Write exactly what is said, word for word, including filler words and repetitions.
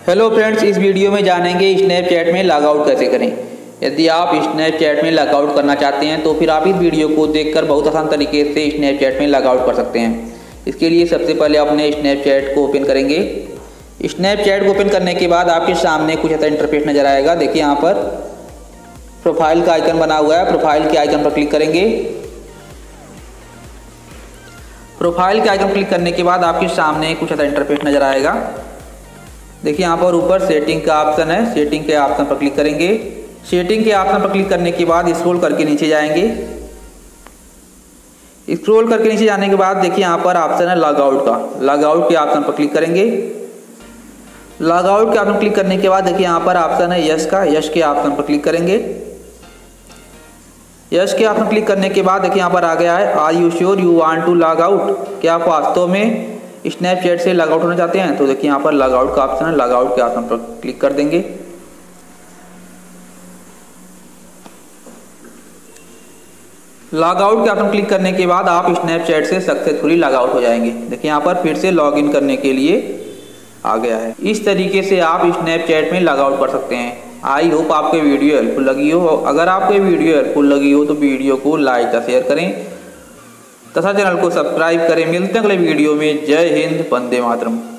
Hello friends, इस video में जानेंगे स्नैपचैट में लॉगआउट कैसे करें। यदि आप स्नैपचैट में लॉगआउट करना चाहते हैं तो फिर आप इस वीडियो को देखकर बहुत आसान तरीके से स्नैपचैट में लॉगआउट कर सकते हैं। इसके लिए सबसे पहले अपने स्नैपचैट को ओपन करेंगे। स्नैपचैट को ओपन करने के बाद आपके सामने कुछ ऐसा इंटरफेस नजर आएगा। देखिए यहाँ पर प्रोफाइल का आइकन बना हुआ है। प्रोफाइल के आइकन पर क्लिक करेंगे। प्रोफाइल के आइकन पर क्लिक करने के बाद आपके सामने कुछ ऐसा इंटरफेस नजर आएगा। देखिए यहाँ पर ऊपर सेटिंग का ऑप्शन है। सेटिंग के ऑप्शन पर क्लिक करेंगे। सेटिंग के ऑप्शन पर क्लिक करने के बाद स्क्रॉल करके नीचे जाएंगे। स्क्रॉल करके नीचे जाने के बाद देखिए यहाँ पर ऑप्शन है लॉगआउट का। लॉगआउट के ऑप्शन पर क्लिक करेंगे। लॉगआउट के ऑप्शन क्लिक करने के बाद देखिए यहाँ पर ऑप्शन है यस का। यस के ऑप्शन पर क्लिक करेंगे। यस के ऑप्शन क्लिक करने के बाद देखिए यहाँ पर आ गया है are you sure you want to log out. क्या आप वास्तव में स्नैपचैट से लॉग आउट होना चाहते हैं? तो देखिए यहाँ पर लॉग आउट का ऑप्शन है। लॉग आउट के ऑप्शन पर क्लिक कर देंगे। लॉग आउट के ऑप्शन क्लिक करने के बाद आप स्नैपचैट से सक्सेसफुली लॉग आउट हो जाएंगे। देखिए यहाँ पर फिर से लॉग इन करने के लिए आ गया है। इस तरीके से आप स्नैपचैट में लॉग आउट कर सकते हैं। आई होप आपको वीडियो हेल्पफुल लगी हो। अगर आपको वीडियो हेल्पफुल लगी हो तो वीडियो को लाइक या शेयर करें तथा चैनल को सब्सक्राइब करें। मिलते हैं अगले वीडियो में। जय हिंद, वंदे मातरम।